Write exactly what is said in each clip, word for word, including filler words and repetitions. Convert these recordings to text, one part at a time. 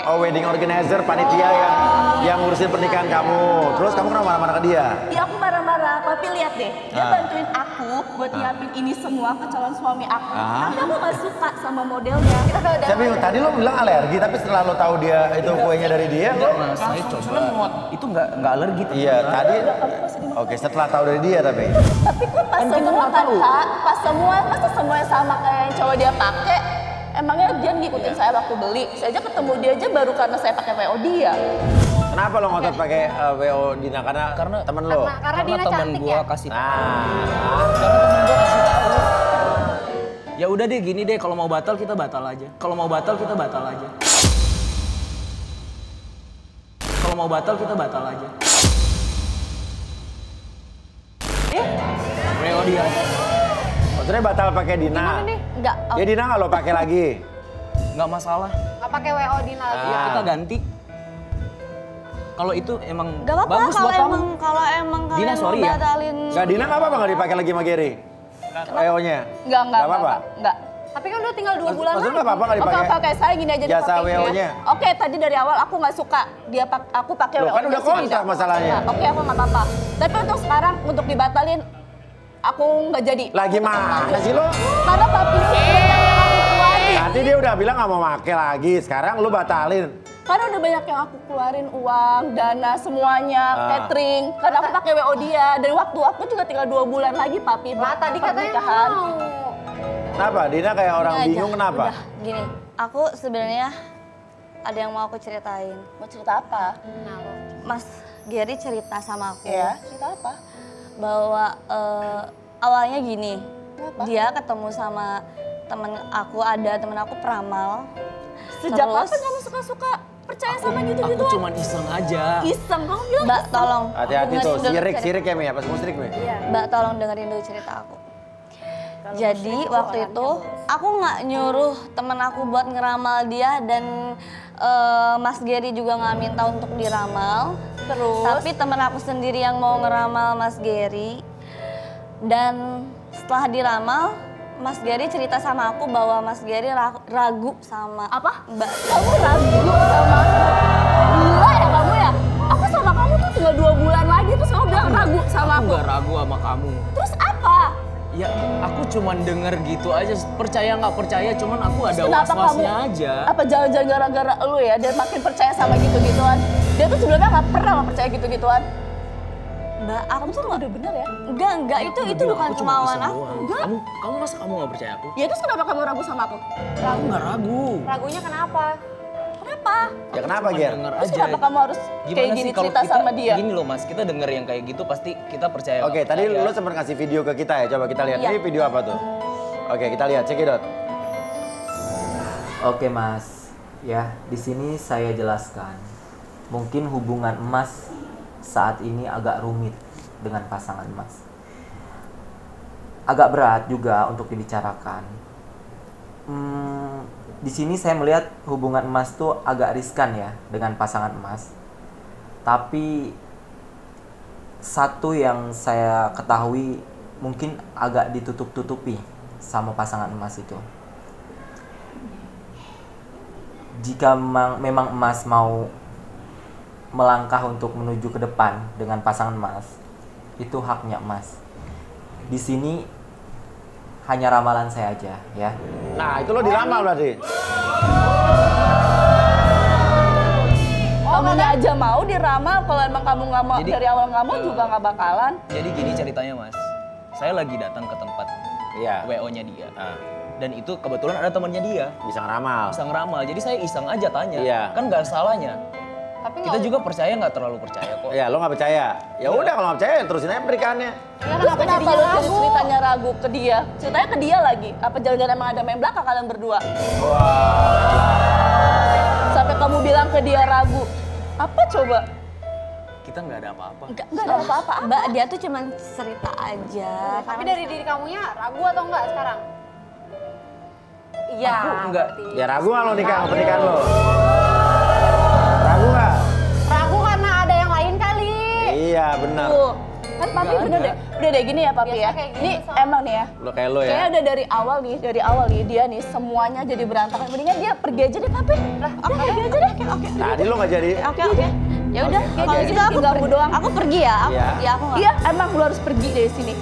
oh, wedding organizer, panitia yang yang ngurusin pernikahan kamu. Terus kamu kenapa marah-marah ke dia? Iya aku marah-marah, tapi lihat deh, dia Ah. bantuin aku buat nyiapin ini semua ke calon suami aku. Ah. Tapi aku gak suka sama modelnya. Kita kalau udah Saya bingung, tadi lo bilang alergi, tapi setelah lo tahu dia itu kuenya dari dia, lo... Mas, saya coba. Itu nggak nggak alergi. Iya, tadi... Oke, setelah tahu dari dia tapi... Tapi kok pas Kan kita semua nggak kan tahu. Kak, pas semua, masa semuanya sama kayak yang cowok dia pakai. Emangnya dia ngikutin saya waktu beli. Saya aja ketemu dia aja baru karena saya pakai W O dia. Kenapa lo ngotot pakai uh, W O Dina? Karena, Karena temen lo? Karena, karena Dina teman cantik gua ya. kasih tahu. Nah, Karena temen gua kasih tahu. Ya udah deh gini deh, kalau mau batal kita batal aja. Kalau mau batal kita batal aja. Kalau mau batal kita batal aja. Eh, W O dia. maksudnya batal pakai Dina? Gimana nih? enggak. Oh, Ya Dina nggak lo pakai lagi? Nggak masalah. Gak pakai W O Dina lagi. Ya Ah. kita ganti. Kalau itu emang Gak apa-apa bagus kalau buat kamu. emang kalau emang Dina, kalian mau sorry ya. batalin. Nggak, Dina nggak apa-apa nggak dipakai lagi sama Gary? W O-nya? Enggak, enggak, Nggak apa-apa? Enggak. Tapi kan udah tinggal dua Maksud- bulan maksudnya lagi. nggak apa-apa nggak Oke, dipakai? oke, oke, saya gini aja Jasa dipakai W O-nya? Oke, tadi dari awal aku nggak suka dia pak, aku pakai Loh, W O-nya. kan udah si kontrak Dina. masalahnya. Nah, oke, aku nggak apa-apa. Tapi untuk sekarang untuk dibatalin, aku nggak jadi. Lagi Aku tetap mana pakai. sih lo? Karena papi itu banyak yang aku keluarin. Tadi dia udah bilang nggak mau pakai lagi, sekarang lu batalin. Karena udah banyak yang aku keluarin uang, dana semuanya, Ah. catering. Karena aku pakai W O dia. Dan waktu aku juga tinggal dua bulan lagi papi. Lah tadi katanya pernikahan. mau. Kenapa? Dina kayak orang Gini bingung aja, kenapa? Udah, gini, aku sebenarnya ada yang mau aku ceritain. Mau cerita apa? Mas Gary cerita sama aku Ya, cerita apa? bahwa eh, awalnya gini, Apa? dia ketemu sama temen aku, ada temen aku peramal. Sejak Terus- kapan kamu suka-suka percaya sama Aku gitu-gituan? cuman iseng aja. Iseng, kamu bilang Mbak, iseng. tolong. Hati-hati dengerin tuh, dulu sirik, cerita- sirik ya Mi, apa semua sirik Mi? Mbak, tolong dengerin dulu cerita aku. Kalau Jadi musyrik itu waktu orangnya itu bos. aku nggak nyuruh temen aku buat ngeramal dia dan eh, Mas Gary juga nggak minta untuk diramal. Terus? Tapi temen aku sendiri yang mau ngeramal Mas Gary. Dan setelah diramal, Mas Gary cerita sama aku bahwa Mas Gary ra- ragu sama Apa? Mbak. Kamu ragu sama aku? Gila ya kamu ya? Aku sama kamu tuh tinggal dua bulan lagi terus kamu bilang ragu sama Aku aku. nggak ragu sama kamu. Terus apa? Ya aku cuman denger gitu aja, percaya nggak percaya, cuman aku ada Kenapa was-wasnya kamu- aja. Apa jangan-jangan gara-gara lu ya dia makin percaya sama gitu-gituan? Dia tuh sebelumnya nggak pernah nggak percaya gitu-gituan. Mbak, aku tuh nggak Udah bener ya? enggak enggak itu itu Bilang, bukan aku cuma kemauan iseng aku. doang. Enggak. Kamu, kamu masa kamu nggak percaya aku? Ya terus kenapa kamu ragu sama aku? Aku nggak ragu. Ragunya kenapa? Kenapa? Ya kenapa Cuma Ger? denger Terus aja. kenapa kamu harus Gimana kayak sih gini kalau cerita kita, sama dia? Gini loh mas, kita denger yang kayak gitu pasti kita percaya. Oke, nggak tadi percaya. lu sempat kasih video ke kita ya, coba kita lihat. Iya. Ini video apa tuh? Oke, kita lihat, cekidot. Oke mas, ya di sini saya jelaskan. Mungkin hubungan emas saat ini agak rumit dengan pasangan emas. Agak berat juga untuk dibicarakan. Hmm, di sini saya melihat hubungan emas tuh agak riskan ya dengan pasangan emas. Tapi satu yang saya ketahui mungkin agak ditutup-tutupi sama pasangan emas itu. Jika memang, memang emas mau melangkah untuk menuju ke depan dengan pasangan emas, itu haknya emas. Di sini hanya ramalan saya aja ya. Nah, itu lo diramal berarti. Kamunya aja mau diramal, kalau emang kamu nggak mau Jadi, dari awal nggak mau eh, juga nggak bakalan. Jadi gini ceritanya mas, saya lagi datang ke tempat Iya. W O-nya dia. Ah, Dan itu kebetulan ada temannya dia, bisa ngeramal. bisa ngeramal. Jadi saya iseng aja tanya, Iya. kan nggak ada salahnya. Tapi Kita nggak juga percaya nggak terlalu percaya kok. Ya, lo nggak percaya. Ya udah kalau nggak percaya terusin aja pernikahannya. Ya, Terus kenapa jadinya lu jadi ragu? ceritanya ragu ke dia? Ceritanya ke dia lagi. Apa jangan-jangan emang ada main belakang kalian berdua? Sampai kamu bilang ke dia ragu. Apa coba? Kita nggak ada apa-apa. Enggak, enggak ada apa-apa. Mbak, dia tuh cuman cerita aja. Tapi dari diri kamunya ragu atau enggak sekarang? Iya. Aku enggak. berarti. Ya ragu nggak lo nikah sama pernikahan lo? Ragu nggak? Ragu karena ada yang lain kali. Iya, benar. Tuh, Kan papi bener deh, udah deh gini ya papi Biasa ya. kayak gitu, Nih Sob. emang nih ya. Lo kayak lo Kayaknya ya. udah dari awal nih, dari awal nih dia nih semuanya jadi berantakan. Mendingan dia pergi aja deh papi. Lah, oke pergi aja deh. Oke. Tadi lo nggak jadi. Oke oke. Ya udah, Oke, kalau oke. gitu aku Tinggal pergi doang. Aku pergi ya. Aku Iya. pergi aku nggak. Iya, emang lu harus pergi dari sini.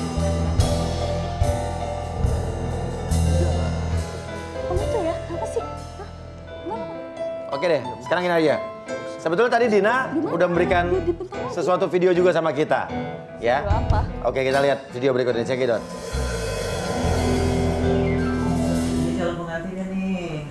Kamu tuh ya, apa sih? Hah? Kenapa? Oke deh, sekarang ini aja. Sebetulnya tadi Dina udah memberikan sesuatu video juga sama kita. Ya. Video apa? Oke, kita lihat video berikutnya. Check it out. Ini calon pengantinnya nih.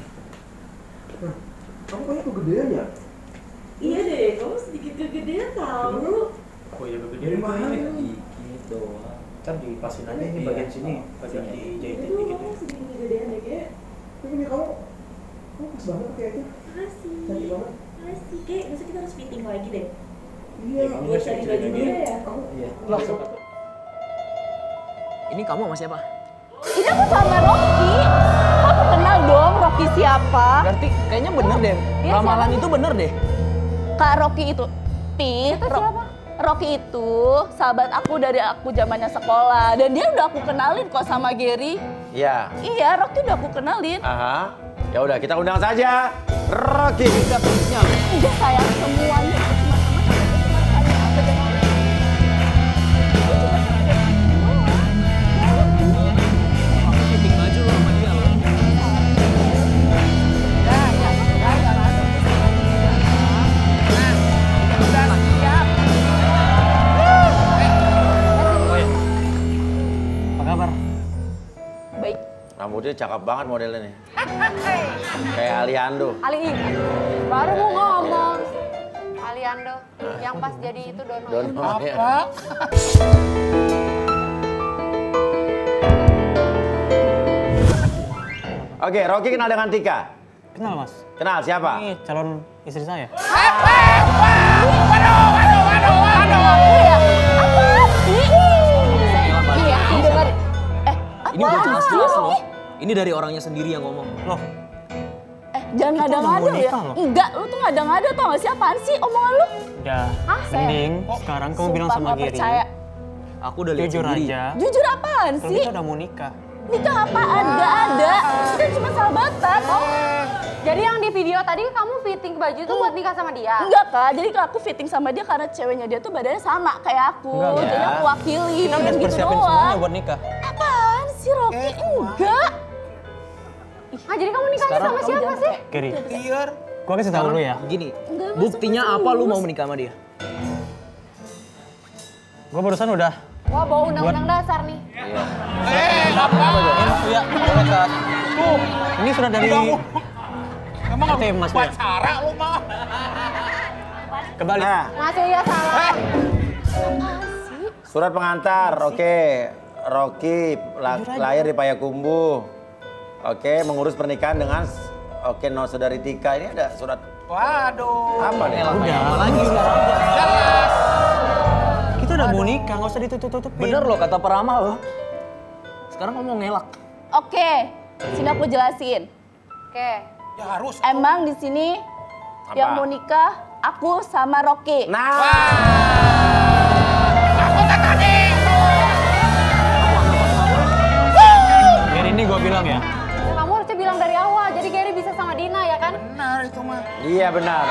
Kamu kayaknya kegedean ya? Iya deh, kamu sedikit kegedean tau. Oh iya kegedean Dari mana? mana? Dikit doang. Ntar dipasin aja ini bagian sini, bagian dijahitin Itu dikit. kamu sedikit kegedean deh, Kek. Tapi ini kamu, kamu pas banget kayak itu. Makasih. Cantik banget. Makasih, Kek. Masa kita harus fitting lagi deh? Iya. kamu Buat kasih cari cerita baju dia. dia ya? Kamu Iya. Ini kamu sama siapa? Ini aku sama Rocky. Kamu kenal dong Rocky siapa? Berarti kayaknya bener deh. Dia Ramalan itu bener deh. Kak Rocky itu. Pi, Itu Ro- siapa? Rocky itu sahabat aku dari aku zamannya sekolah. Dan dia udah aku kenalin kok sama Gary. Iya. Iya, Rocky udah aku kenalin. Aha. Ya udah, kita undang saja Rocky. Enggak sayang semuanya. Cuma sama sama apa jangan. Aku fitting baju lo sama dia lo. Apa kabar? Baik. Rambutnya cakep banget modelnya nih. Kayak Aliando. Ali, baru mau ngomong. Aliando, yang pas jadi itu Dono. Dono. ya. Oke, Rocky kenal dengan Tika. Kenal mas? Kenal siapa? Ini calon istri saya. Iya, dengar. Eh, Ini udah jelas-jelas loh. Ini dari orangnya sendiri yang ngomong. Loh, Eh, jangan Kita udah ngada-ngada mau ya. nikah loh. Enggak, lu tuh ngada-ngada tau gak sih apaan sih omongan lu? udah. sayang? Mending sekarang kamu bilang Sumpah sama nggak Gary. percaya. Aku udah lihat Jujur sendiri. aja. Jujur apaan Kalau sih? kita udah mau nikah. Nikah apaan? Gak ada. Kita cuma sahabatan. Oh, Jadi yang di video tadi kamu fitting baju itu buat nikah sama dia? enggak kak. Jadi kalau aku fitting sama dia karena ceweknya dia tuh badannya sama kayak aku. Enggak, Jadi ya. aku wakili. Kita udah gitu persiapin doang. semuanya buat nikah. Apaan sih Rocky? Enggak. Ah, jadi kamu nikahnya Sekarang sama kamu siapa jangan sih? Gary, gua kasih tahu lu ya. Gini, Enggak, masa buktinya masih apa lu serius? mau menikah sama dia? Gua barusan udah. Wah, bawa undang-undang dasar nih. Ini ya, boleh Kak. Tuh, ini sudah dari. Emang aku mas ya? Cara lu mah. Kembali. Nah, Masih ya salah. surat pengantar. Oke. Rocky la- lahir di Payakumbuh. Oke, mengurus pernikahan dengan Oke, no saudari Tika. Ini ada surat Waduh. apa nih? Udah. Apa lagi sekarang? Kita udah mau nikah, nggak usah ditutup-tutupin. Bener loh kata peramal lo. Sekarang ngomong ngelak. Oke, sini aku jelasin. Oke. Ya harus. Emang di sini Apa? yang mau nikah aku sama Rocky. Nah, Gary ini gua bilang ya. Ya, kamu harusnya bilang dari awal, jadi Gary bisa sama Dina ya kan? Benar itu mah. iya benar.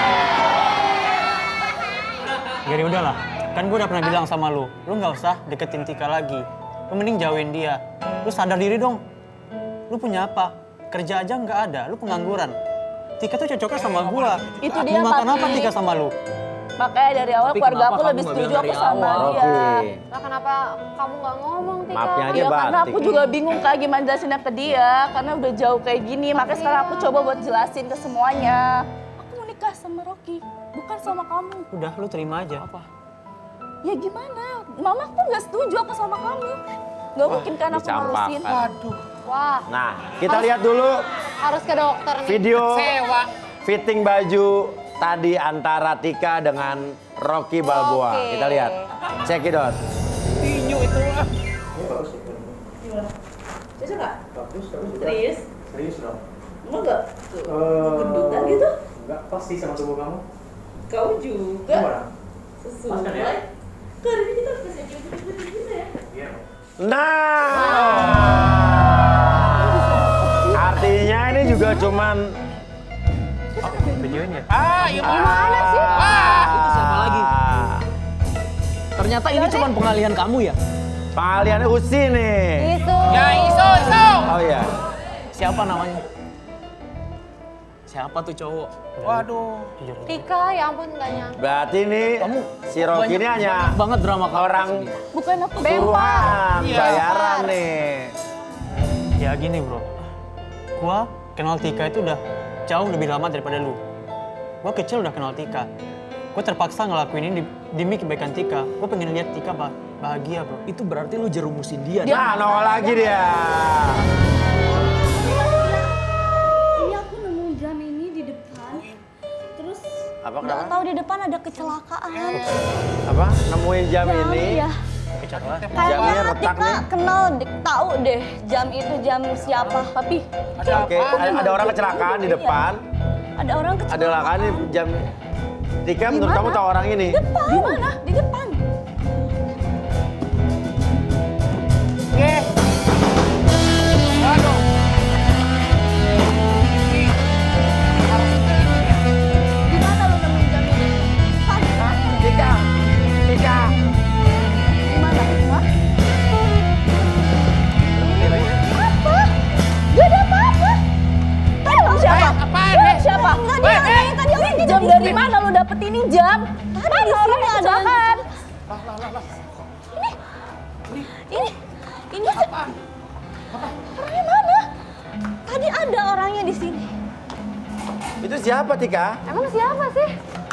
Gary udahlah. Kan gua udah pernah bilang sama lu, lu nggak usah deketin Tika lagi. Lu mending jauhin dia. Lu sadar diri dong. Lu punya apa? Kerja aja nggak ada, lu pengangguran. Tika tuh cocoknya sama gua. Itu dia, Mau makan Papi. apa Tika sama lu? Makanya dari awal Tapi keluarga kenapa aku kamu lebih nggak setuju bilang aku dari sama awal? dia. Rocky. Lah kenapa kamu nggak ngomong, Tika? Maafnya aja Iya karena batik. aku juga bingung kak gimana jelasinnya ke dia. Karena udah jauh kayak gini. Makanya sekarang aku coba buat jelasin ke semuanya. Aku mau nikah sama Rocky, bukan sama kamu. Udah, lu terima aja. Apa? Ya gimana? Mama aku nggak setuju aku sama kamu. Gak mungkin kan aku dicampakkan. ngurusin. Waduh. Wah, Nah, kita lihat dulu harus ke dokter nih. video Sewa. fitting baju tadi antara Tika dengan Rocky Balboa. Oke. Kita lihat. Check it out. Tinju itu mah. Gimana? Cocok nggak? Bagus, bagus. Serius? Serius dong. Emang nggak? Tuh, Eh, gendutan gitu? Enggak, pasti sama tubuh kamu. Kau juga? Gimana? Sesuai? Kok hari ini kita harus kasih putih-putih gitu ya? Nah, artinya ini juga cuman Videoin ya? Ah, ya Gimana sih? Wah. Itu siapa lagi? Ternyata ini cuma pengalihan kamu ya? pengaliannya Usi nih. Itu. Ya, iso, iso. Oh iya. Siapa namanya? Siapa tuh cowok? Waduh. Tika, ya ampun nggak nyangka. Berarti nih Kamu si Rocky ini hanya banyak banget drama kamu. orang Bukan aku suruhan, Iya. bayaran nih. Ya gini bro, gua kenal Tika itu udah jauh lebih lama daripada lu. Gua kecil udah kenal Tika. Gua terpaksa ngelakuin ini demi kebaikan Tika. Gua pengen lihat Tika bah bahagia bro. Itu berarti lu jerumusin dia. Nah, nongol lagi dia. Ini aku nemu jam ini di depan. Terus Apa Nggak kenapa? tahu di depan ada kecelakaan. Apa? Nemuin jam ini. Iya. Kecelakaan. Jamnya Kayaknya retak Tika nih. kenal, de- tahu deh jam itu jam siapa. Tapi Ada Oke, apa? ada, ada orang kecelakaan di depan. ada orang Ada kecelakaan. kecelakaan di jam. Tika menurut kamu tahu orang ini? Depan. Di mana? Di depan. Oke. Waduh. Ini harus Di mana lu nemuin jam ini? Depan. Tika, Tika. Di mana? Hah? Apa? Gak ada apa-apa. Tolong siapa? Eh, apaan, Lu eh? siapa? Enggak Weh, dia eh. yang tadi aku ini Jam dari mana lu dapet ini jam? Tadi di Mana orang sini yang ada. kecelakaan? Ini, ini orangnya mana? Tadi ada orangnya di sini. Itu siapa Tika? Emang siapa sih?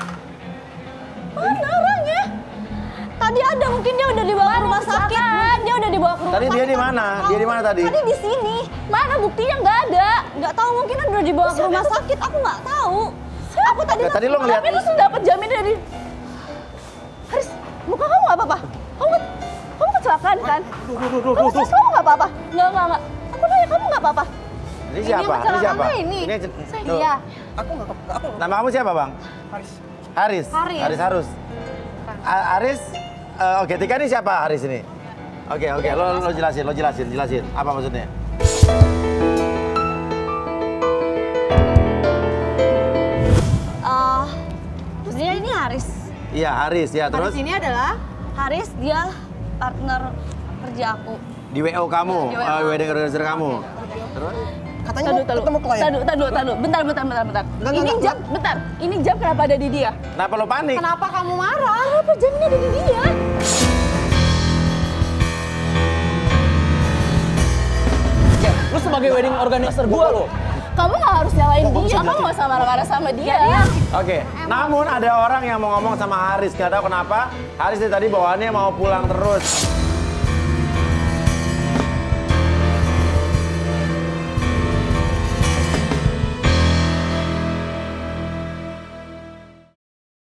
Mana orangnya? Tadi ada, mungkin dia udah dibawa ke rumah sakit. Mungkin dia udah dibawa ke rumah Tadi sakit. dia di aku mana? nggak tahu. Dia di mana tadi? Tadi di sini. Mana buktinya nggak ada? Nggak tahu, mungkin udah dibawa ke rumah sakit. Aku nggak tahu. Aku tadi. Ya, tadi lo ngeliat. Tapi lu sudah dapet jam ini dari Haris, muka kamu nggak apa-apa? Kamu kamu kecelakaan kan? Kamu terus kamu nggak apa-apa? Nggak nggak nggak. Aku nanya kamu nggak apa-apa? Ini siapa? Ini kecelakaan siapa? tuh ini. Tuh. Iya. aku nggak aku Nama kamu siapa bang? Haris. Haris. Haris. Haris Harus. A- Haris. eh, Oke, Tika ini siapa Haris ini? Oke oke, lo lo jelasin, lo jelasin, jelasin. Apa maksudnya? Eh, dia ini Haris. Iya Haris ya terus Haris ini adalah Haris dia partner kerja aku. di W O kamu, eh, wedding organizer kamu. Terus? Katanya Tadu, mau tadu, ketemu klien. tadu, tadu, tadu. Bentar, bentar, bentar, bentar. Enggak, Ini enggak, jam, bentar. Ini jam kenapa ada di dia? Kenapa lo panik? kenapa kamu marah? Kenapa jamnya ada di dia? Lu sebagai wedding organizer gua loh. Kamu nggak harus nyalain dia, kamu nggak usah marah-marah sama dia. Oke, namun ada orang yang mau ngomong sama Haris, nggak tahu kenapa. Haris dari tadi bawaannya mau pulang terus.